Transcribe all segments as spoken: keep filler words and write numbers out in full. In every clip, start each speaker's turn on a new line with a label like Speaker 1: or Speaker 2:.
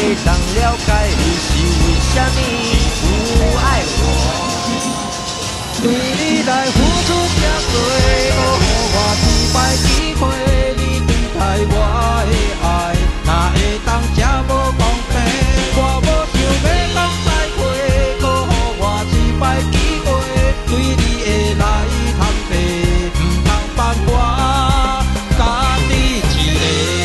Speaker 1: 当了解你是为什么不爱我，为你来付出这多，搁予我一摆机会，你对待我的爱，哪会当这无公平？我无想要讲再会，搁予我一摆机会，对你的来探白，唔通放我家己一个。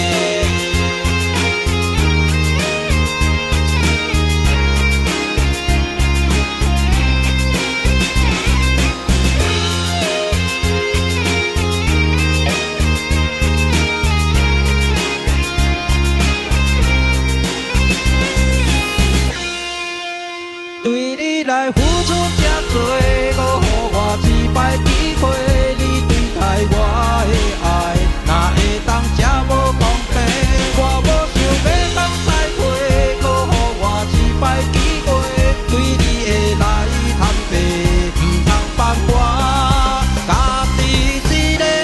Speaker 1: 对你来付出这多，搁予我一摆机会，你对待我的爱，哪会当这无公平？我无想要讲再会，搁予我一摆机会，对你的来探白，唔通放我家己一个。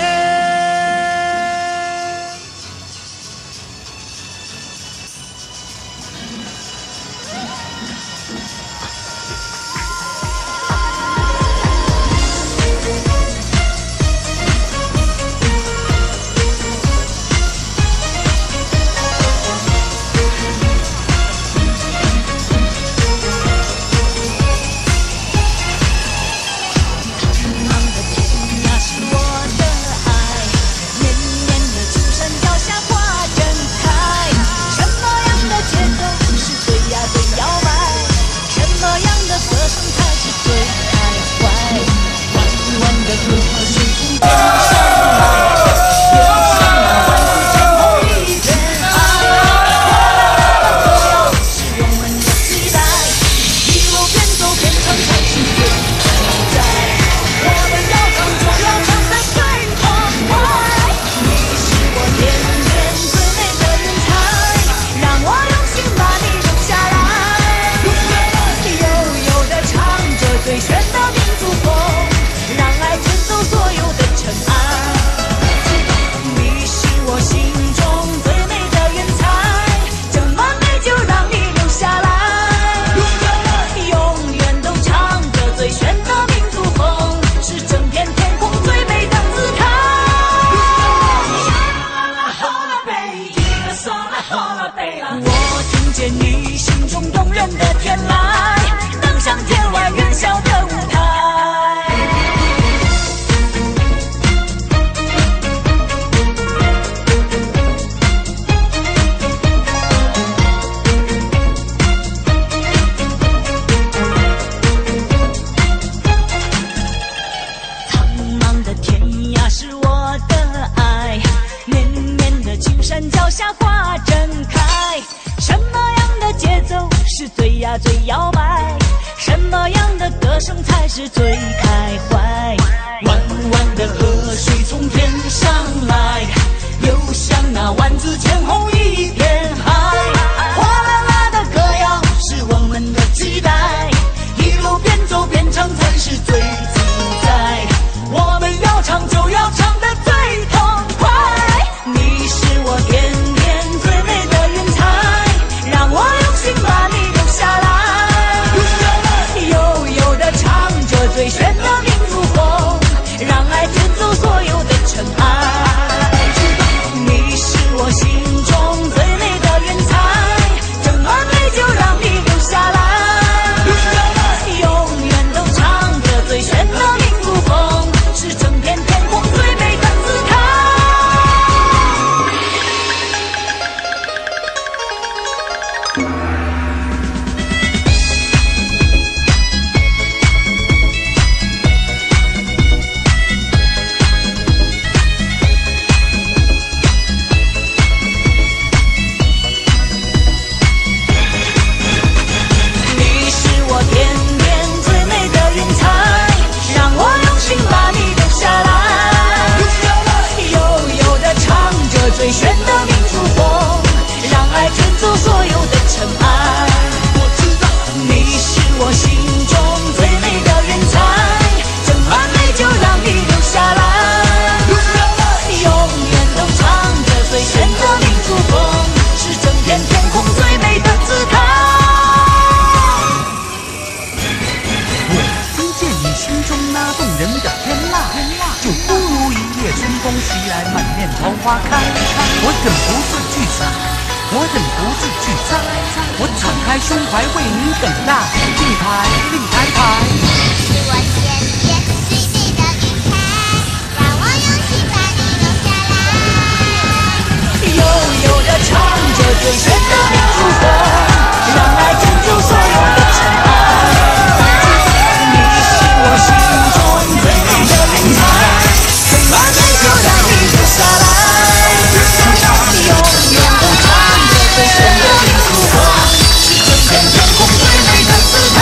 Speaker 2: 最摇摆，什么样的歌声才是最开怀？弯弯的河水从天上来，流向那万紫千红一片海。哗啦啦的歌谣是我们的期待，一路边走边唱才是最自在。我们要唱就要唱得最痛快，你是我天天最美的云彩，让我用心把你留下来。悠悠地唱着最炫的民族风，让爱卷走所有的尘埃。你是我心中最美的云彩，这么美就让你留下来。永远都唱着最炫的民族风，是整片天空最美的姿态。你是我天边最美的云彩，让我用心把你留下来。悠悠地唱着最炫的民族风，让爱卷走所有的尘埃。你是我心中最美的云彩，这么美就让你留下来。永远都唱着最炫的民族风，是整片天空最美的姿
Speaker 1: 桃花开，我忍不住去采，我忍不住去采，我敞开胸怀为你等待，令牌令牌牌。
Speaker 3: 是我千年最美的云彩，让我用心把你留下来。
Speaker 2: 悠悠地唱着最炫的民族风，让爱拯救所有的尘埃。你是我心中最美的云彩，春暖花开让你留下来。永远都唱着最炫的民族风，是整片天空最美的姿态。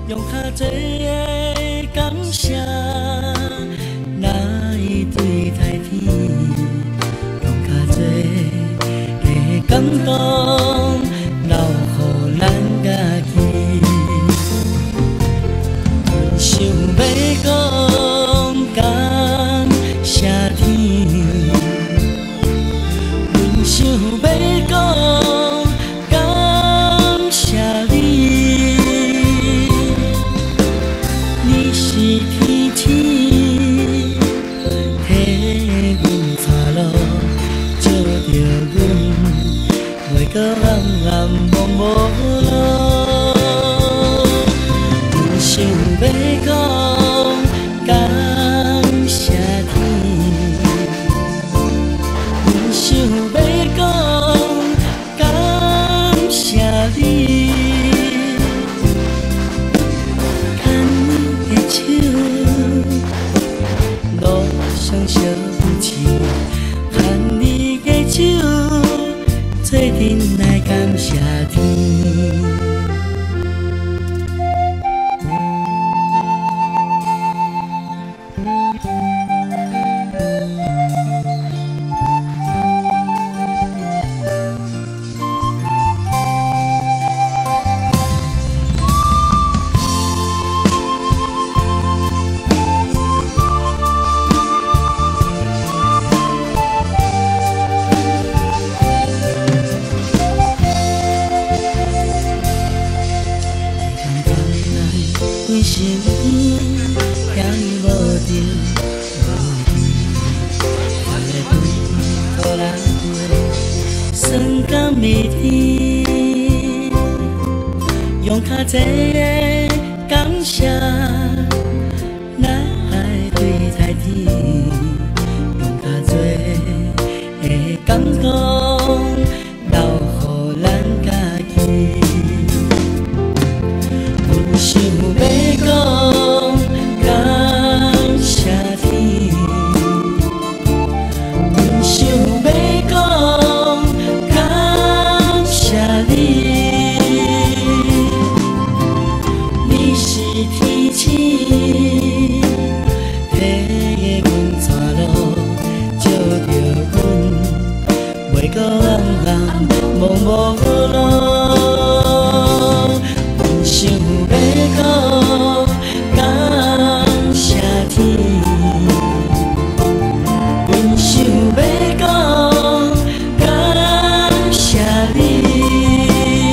Speaker 2: 用较多的感谢来对待天，用较多的感动留予咱家己。想要讲感谢天，阮想要讲感谢你。你是天星，替阮带路，照着阮，袂搁暗暗茫无路。阮想要讲感谢天，阮想要讲感谢你。路上相扶持，牵你的手，做阵来感谢天。为什么遐尼无定无义？我的人花，酸甘蜜甜，用较济的感谢来对待天，用较多的感动留予咱家己。想要讲感谢天，阮想要讲感谢你。你是天星，替阮带路，照着阮，袂搁暗暗茫无路。想要讲感谢天，阮想要讲感谢你。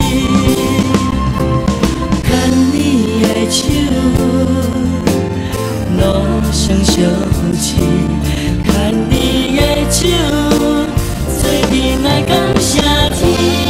Speaker 2: 牵你的手，路上相扶持，牵你的手，做阵来感谢天。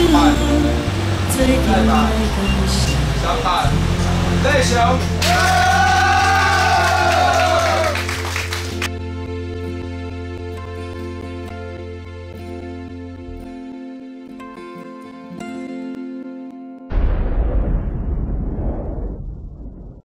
Speaker 4: 小大，内雄。